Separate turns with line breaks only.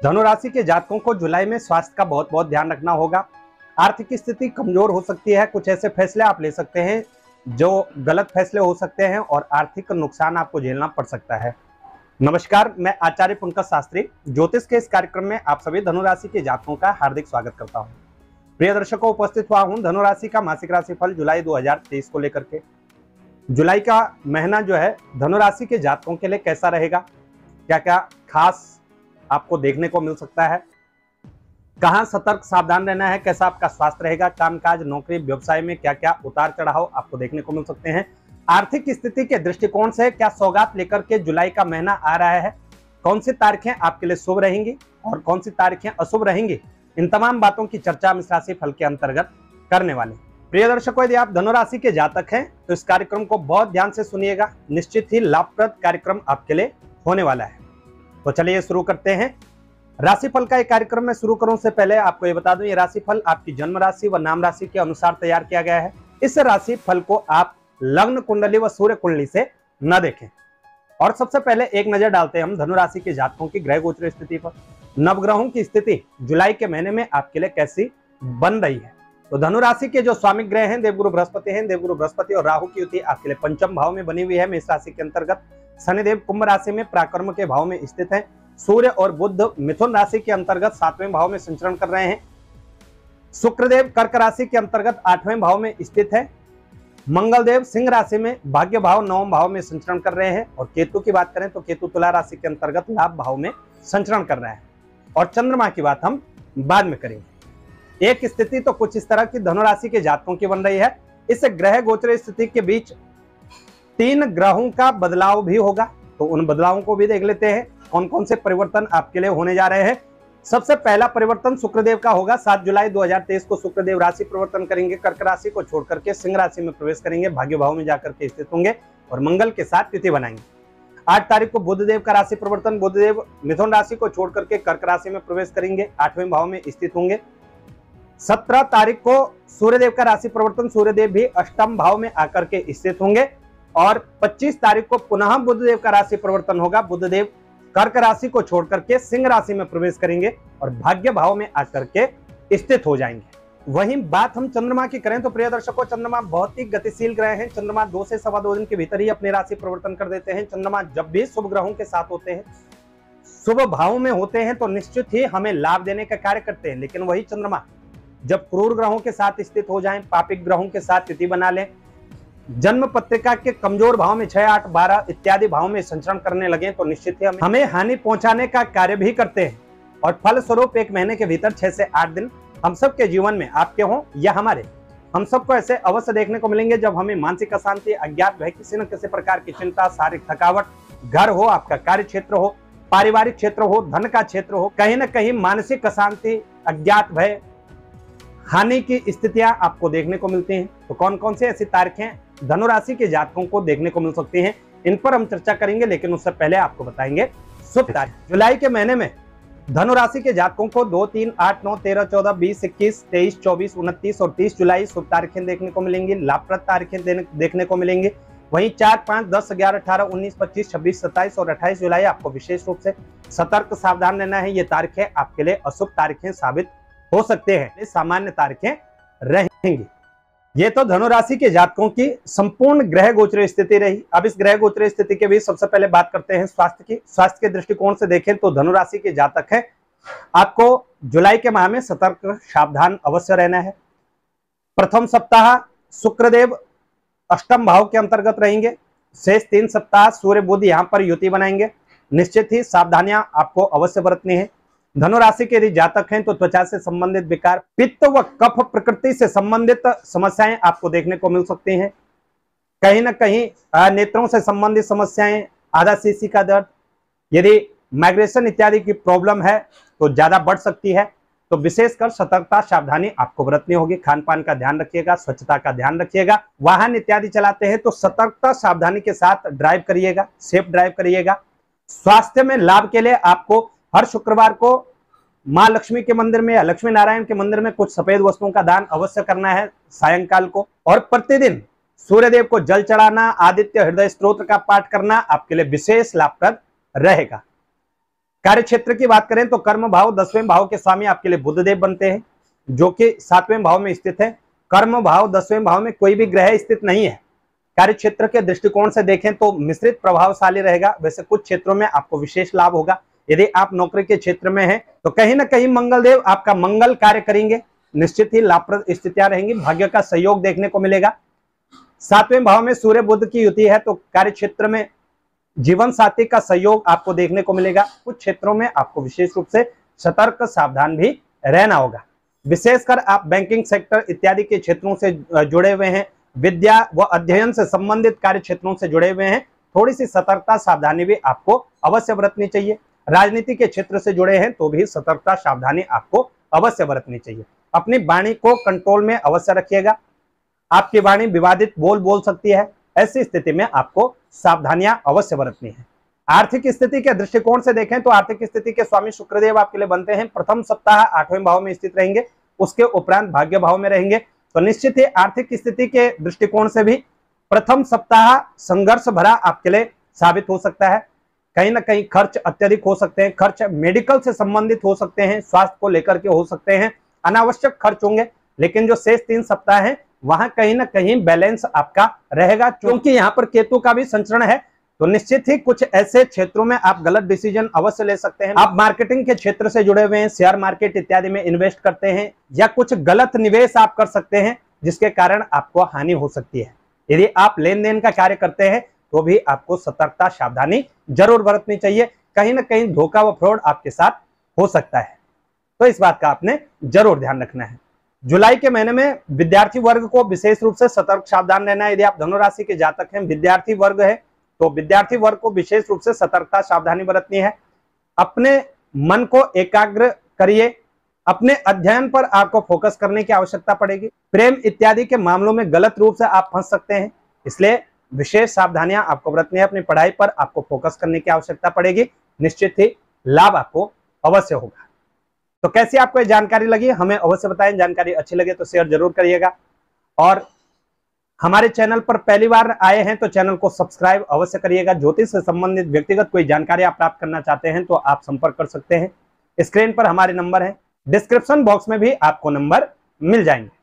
धनु राशि के जातकों को जुलाई में स्वास्थ्य का बहुत बहुत ध्यान रखना होगा। आर्थिक स्थिति कमजोर हो सकती है। कुछ ऐसे फैसले आप ले सकते हैं जो गलत फैसले हो सकते हैं और आर्थिक नुकसान आपको झेलना पड़ सकता है। नमस्कार, मैं आचार्य पंकज शास्त्री ज्योतिष के इस कार्यक्रम में आप सभी धनु राशि के जातकों का हार्दिक स्वागत करता हूं। प्रिय दर्शकों, उपस्थित हुआ हूं धनु राशि का मासिक राशिफल जुलाई 2023 को लेकर के। जुलाई का महीना जो है धनु राशि के जातकों के लिए कैसा रहेगा, क्या क्या खास आपको देखने को मिल सकता है, कहां सतर्क सावधान रहना है, कैसा आपका स्वास्थ्य रहेगा, कामकाज नौकरी व्यवसाय में क्या क्या उतार चढ़ाव आपको देखने को मिल सकते हैं। आर्थिक स्थिति के दृष्टिकोण से क्या सौगात लेकर के जुलाई का महीना आ रहा है, कौन सी तारीखें आपके लिए शुभ रहेंगी और कौन सी तारीखें अशुभ रहेंगी, इन तमाम बातों की चर्चा हम इस राशि फल के अंतर्गत करने वाले। प्रिय दर्शकों, यदि आप धनु राशि के जातक हैं तो इस कार्यक्रम को बहुत ध्यान से सुनिएगा। निश्चित ही लाभप्रद कार्यक्रम आपके लिए होने वाला है। तो चलिए शुरू करते हैं। राशिफल का एक कार्यक्रम में शुरू करूं से पहले आपको ये बता दूं, ये राशिफल आपकी जन्म राशि व नाम राशि के अनुसार तैयार किया गया है। इस राशिफल को आप लग्न कुंडली व सूर्य कुंडली से न देखें। और सबसे पहले एक नजर डालते हैं हम धनु राशि के जातकों की ग्रह गोचर स्थिति पर। नवग्रहों की स्थिति जुलाई के महीने में आपके लिए कैसी बन रही है। तो धनु राशि के जो स्वामी ग्रह हैं देवगुरु बृहस्पति हैं। देवगुरु बृहस्पति और राहु की युति आपके लिए पंचम भाव में बनी हुई है। मेष राशि के अंतर्गत शनिदेव कुंभ राशि में पराक्रम के भाव में स्थित है। सूर्य और बुध मिथुन राशि के अंतर्गत 7वें भाव में संचरण कर रहे हैं। शुक्रदेव कर्क राशि के अंतर्गत 8वें भाव में स्थित है। मंगलदेव सिंह राशि में भाग्य भाव 9वें भाव में संचरण कर रहे हैं। और केतु की बात करें तो केतु तुला राशि के अंतर्गत लाभ भाव में संचरण कर रहे हैं। और चंद्रमा की बात हम बाद में करेंगे। एक स्थिति तो कुछ इस तरह की धनु राशि के जातकों की बन रही है। इस ग्रह गोचर स्थिति के बीच 3 ग्रहों का बदलाव भी होगा, तो उन बदलावों को भी देख लेते हैं कौन कौन से परिवर्तन आपके लिए होने जा रहे हैं। सबसे पहला परिवर्तन शुक्रदेव का होगा। 7 जुलाई 2023 को शुक्रदेव राशि परिवर्तन करेंगे। कर्क राशि को छोड़ करके सिंह राशि में प्रवेश करेंगे, भाग्य भाव में जाकर के स्थित होंगे और मंगल के साथ तिथि बनाएंगे। 8 तारीख को बुधदेव का राशि परिवर्तन। बुधदेव मिथुन राशि को छोड़ करके कर्क राशि में प्रवेश करेंगे, 8वें भाव में स्थित होंगे। 17 तारीख को सूर्यदेव का राशि परिवर्तन। सूर्यदेव भी 8म भाव में आकर के स्थित होंगे। और 25 तारीख को पुनः बुधदेव का राशि परिवर्तन होगा। बुधदेव कर्क राशि को छोड़ करके सिंह राशि में प्रवेश करेंगे और भाग्य भाव में आकर के स्थित हो जाएंगे। वहीं बात हम चंद्रमा की करें तो प्रिय दर्शकों, चंद्रमा बहुत ही गतिशील ग्रह हैं। चंद्रमा 2 से सवा 2 दिन के भीतर ही अपनी राशि परिवर्तन कर देते हैं। चंद्रमा जब भी शुभ ग्रहों के साथ होते हैं, शुभ भाव में होते हैं, तो निश्चित ही हमें लाभ देने का कार्य करते हैं। लेकिन वही चंद्रमा जब क्रूर ग्रहों के साथ स्थित हो जाएं, पापिक ग्रहों के साथ तिथि बना लें, जन्म पत्रिका के कमजोर भाव में 6, 8, 12 इत्यादि भाव में संचरण करने लगे तो निश्चित ही हमें हानि पहुंचाने का कार्य भी करते हैं। और फल स्वरूप एक महीने के भीतर 6 से 8 दिन हम सब के जीवन में, आपके हों या हमारे, हम सबको ऐसे अवश्य देखने को मिलेंगे जब हमें मानसिक अशांति, अज्ञात भय, किसी न किसी प्रकार की चिंता, शारीरिक थकावट, घर हो, आपका कार्य क्षेत्र हो, पारिवारिक क्षेत्र हो, धन का क्षेत्र हो, कहीं ना कहीं मानसिक अशांति, अज्ञात भय, हानि की स्थितियां आपको देखने को मिलती हैं। तो कौन कौन से ऐसी तारीखें धनु राशि के जातकों को देखने को मिल सकती हैं, इन पर हम चर्चा करेंगे। लेकिन उससे पहले आपको बताएंगे शुभ तारीख। जुलाई के महीने में धनु राशि के जातकों को 2, 3, 8, 9, 13, 14, 20, 21, 23, 24, 29 और 30 जुलाई शुभ तारीखें देखने को मिलेंगी। लाभप्रद तारीखें देखने को मिलेंगी। वहीं 4, 5, 10, 11, 18, 19, 25, 26, 27 और 28 जुलाई आपको विशेष रूप से सतर्क सावधान रहना है। ये तारीखें आपके लिए अशुभ तारीखें साबित हो सकते हैं, सामान्य तारीखें रहेंगी। ये तो धनु राशि के जातकों की संपूर्ण ग्रह गोचर स्थिति रही। अब इस ग्रह गोचर स्थिति के भी सबसे पहले बात करते हैं स्वास्थ्य की। स्वास्थ्य के दृष्टिकोण से देखें तो धनु राशि के जातक हैं, आपको जुलाई के माह में सतर्क सावधान अवश्य रहना है। प्रथम सप्ताह शुक्रदेव 8म भाव के अंतर्गत रहेंगे। शेष 3 सप्ताह सूर्य बुध यहाँ पर युति बनाएंगे। निश्चित ही सावधानियां आपको अवश्य बरतनी है। धनु राशि के यदि जातक हैं तो त्वचा से संबंधित विकार, पित्त व कफ प्रकृति से संबंधित समस्याएं आपको देखने को मिल सकती हैं। कहीं ना कहीं नेत्रों से संबंधित समस्याएं, आधा शीशी का दर्द, यदि माइग्रेशन इत्यादि की प्रॉब्लम है तो ज्यादा बढ़ सकती है। तो विशेषकर सतर्कता सावधानी आपको बरतनी होगी। खान पान का ध्यान रखिएगा, स्वच्छता का ध्यान रखिएगा। वाहन इत्यादि चलाते हैं तो सतर्कता सावधानी के साथ ड्राइव करिएगा, सेफ ड्राइव करिएगा। स्वास्थ्य में लाभ के लिए आपको हर शुक्रवार को मां लक्ष्मी के मंदिर में या लक्ष्मी नारायण के मंदिर में कुछ सफेद वस्तुओं का दान अवश्य करना है सायंकाल को। और प्रतिदिन सूर्यदेव को जल चढ़ाना, आदित्य हृदय स्तोत्र का पाठ करना आपके लिए विशेष लाभप्रद रहेगा। कार्य क्षेत्र की बात करें तो कर्म भाव 10वें भाव के स्वामी आपके लिए बुधदेव बनते हैं, जो कि 7वें भाव में स्थित है। कर्म भाव 10वें भाव में कोई भी ग्रह स्थित नहीं है। कार्य क्षेत्र के दृष्टिकोण से देखें तो मिश्रित प्रभावशाली रहेगा। वैसे कुछ क्षेत्रों में आपको विशेष लाभ होगा। यदि आप नौकरी के क्षेत्र में हैं तो कहीं ना कहीं मंगल देव आपका मंगल कार्य करेंगे, निश्चित ही लाभप्रद स्थितियां रहेंगी, भाग्य का सहयोग देखने को मिलेगा। 7वें भाव में सूर्य बुध की युति है तो कार्य क्षेत्र में जीवन साथी का सहयोग आपको देखने को मिलेगा। कुछ क्षेत्रों में आपको विशेष रूप से सतर्क सावधान भी रहना होगा। विशेषकर आप बैंकिंग सेक्टर इत्यादि के क्षेत्रों से जुड़े हुए हैं, विद्या व अध्ययन से संबंधित कार्य क्षेत्रों से जुड़े हुए हैं, थोड़ी सी सतर्कता सावधानी भी आपको अवश्य बरतनी चाहिए। राजनीति के क्षेत्र से जुड़े हैं तो भी सतर्कता सावधानी आपको अवश्य बरतनी चाहिए। अपनी वाणी को कंट्रोल में अवश्य रखिएगा। आपकी वाणी विवादित बोल सकती है, ऐसी स्थिति में आपको सावधानियां अवश्य बरतनी है। आर्थिक स्थिति के दृष्टिकोण से देखें तो आर्थिक स्थिति के स्वामी शुक्रदेव आपके लिए बनते हैं। प्रथम सप्ताह 8वें भाव में स्थित रहेंगे, उसके उपरांत भाग्य भाव में रहेंगे, तो निश्चित ही आर्थिक स्थिति के दृष्टिकोण से भी प्रथम सप्ताह संघर्ष भरा आपके लिए साबित हो सकता है। कहीं ना कहीं खर्च अत्यधिक हो सकते हैं, खर्च मेडिकल से संबंधित हो सकते हैं, स्वास्थ्य को लेकर के हो सकते हैं, अनावश्यक खर्च होंगे। लेकिन जो शेष 3 सप्ताह हैं वहां कहीं ना कहीं बैलेंस आपका रहेगा, क्योंकि यहाँ पर केतु का भी संचरण है। तो निश्चित ही कुछ ऐसे क्षेत्रों में आप गलत डिसीजन अवश्य ले सकते हैं। आप मार्केटिंग के क्षेत्र से जुड़े हुए हैं, शेयर मार्केट इत्यादि में इन्वेस्ट करते हैं, या कुछ गलत निवेश आप कर सकते हैं जिसके कारण आपको हानि हो सकती है। यदि आप लेन देन का कार्य करते हैं तो भी आपको सतर्कता सावधानी जरूर बरतनी चाहिए। कहीं ना कहीं धोखा व फ्रॉड आपके साथ हो सकता है, तो इस बात का आपने जरूर ध्यान रखना है। जुलाई के महीने में विद्यार्थी वर्ग को विशेष रूप से सतर्क सावधान रहना है। यदि आप धनुराशि के जातक हैं, विद्यार्थी वर्ग है, तो विद्यार्थी वर्ग को विशेष रूप से सतर्कता सावधानी बरतनी है। अपने मन को एकाग्र करिए, अपने अध्ययन पर आपको फोकस करने की आवश्यकता पड़ेगी। प्रेम इत्यादि के मामलों में गलत रूप से आप फंस सकते हैं, इसलिए विशेष सावधानियां आपको बरतनी है। अपनी पढ़ाई पर आपको फोकस करने की आवश्यकता पड़ेगी, निश्चित ही लाभ आपको अवश्य होगा। तो कैसी आपको ये जानकारी लगी हमें अवश्य बताएं। जानकारी अच्छी लगे तो शेयर जरूर करिएगा, और हमारे चैनल पर पहली बार आए हैं तो चैनल को सब्सक्राइब अवश्य करिएगा। ज्योतिष से संबंधित व्यक्तिगत कोई जानकारी आप प्राप्त करना चाहते हैं तो आप संपर्क कर सकते हैं। स्क्रीन पर हमारे नंबर हैं, डिस्क्रिप्शन बॉक्स में भी आपको नंबर मिल जाएंगे।